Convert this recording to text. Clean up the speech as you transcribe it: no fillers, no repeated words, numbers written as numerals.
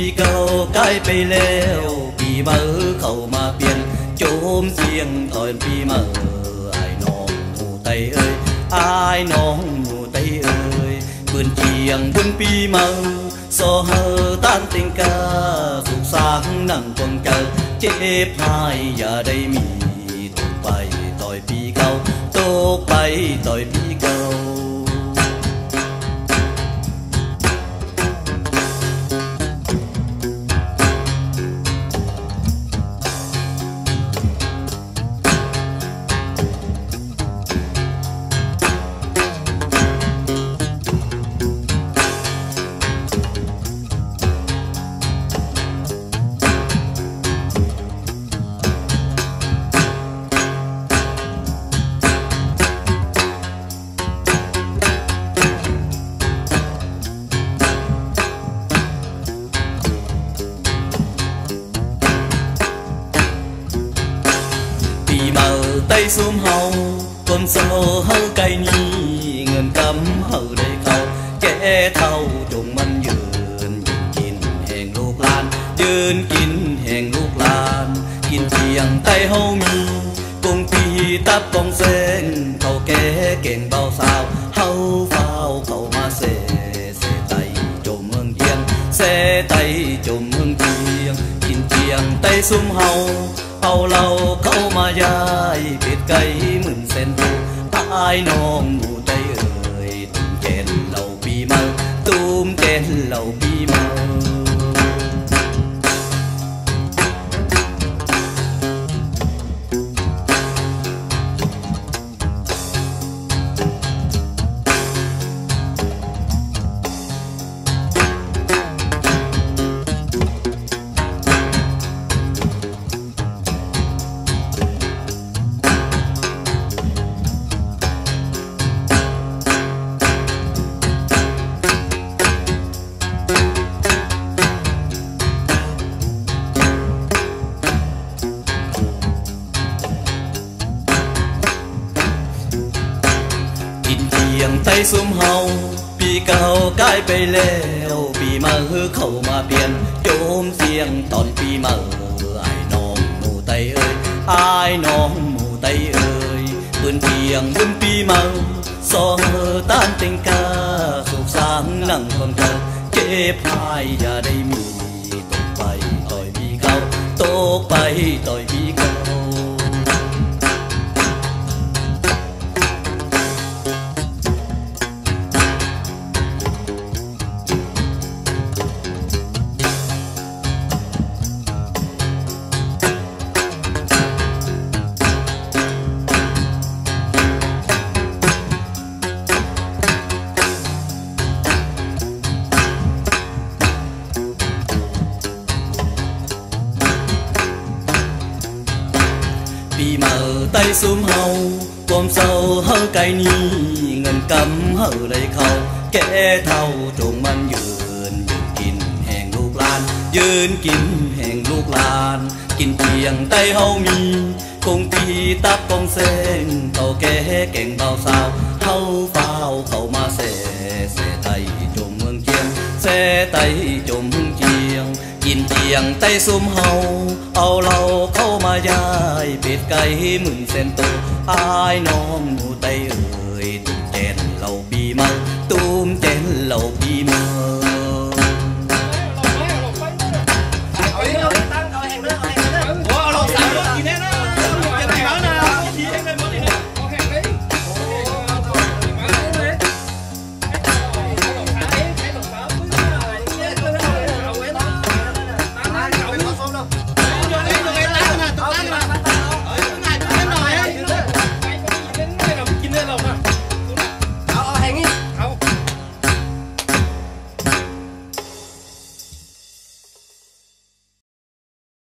เก่าใกล้ไปแล้วปีใหม่เข้ามาเปลี่ยนโจมเสียงตอนปีใหม่ไอ้น้องหมูไตเอ้ยไอ้น้องหมูไตเอ้ยปืนเชียงบุญปีใหม่โซเฮอต้านติงกาสุขสังนั่งกงเกอเจ็บหายอย่าได้มีตกไปต่อยปีเก่าตกไปต่อยปีเก่าไต้ซุ่มเฮาคนโซเฮาไก่นี้เงินกำเฮาได้เข้าแก่เท่าจงมันยืนกินแห่งลูกหลานยืนกินแห่งลูกหลานกินเพียงไต้เฮามีกงปีตับกองเส้นเขาแก่เก่งเบาสาวเฮาเฝ้าเข้ามาเสไต้จมเมืองเทียงเสไต้จมเมืองเทียงกินเพียงไต้ซุ่มเฮาเอาเราเข้ามายายเป็ดไก่หมื่นเส้นตูตายน้องหมูไตเอ่ยตุ้มแกนเหล่าปีเมาตุ้มแกนเหล่าปีเมาไต้ซุ่มเฮาปีเก่าใกล้ไปแล้วปีใหม่เข้ามาเปลี่ยนโจมเสียงตอนปีใหม่ไอ้น้องหมูไตเอ้ยไอ้น้องหมูไตเอ้ยปืนเพียงบุญปีใหม่ซองต้านติงกาสุขสังนั่งคนเก่าเจ็บหายอย่าได้มีตกไปต่อยปีเก่าตกไปต่อยปีเก่าปีเมาไต้ซุ่มเฮาความเศร้าเฮาไก่นี้เงินกำเฮาได้เข้าแก่เท่าจงมันยืนกินแห่งลูกหลานยืนกินแห่งลูกหลานกินเพียงไต้เฮามีคงปีตับกองเส้นเท่าแก่เก่งเบาสาวเฮาเฝ้าเข้ามาเสไต้จมเมืองเจียงเสไต้จมเมืองเจียงกินเพียงไต้ซุ่มเฮาเอาเราเข้ามายายเป็ดไก่หมื่นเส้นโตไอ้น้องหมูไตเอ่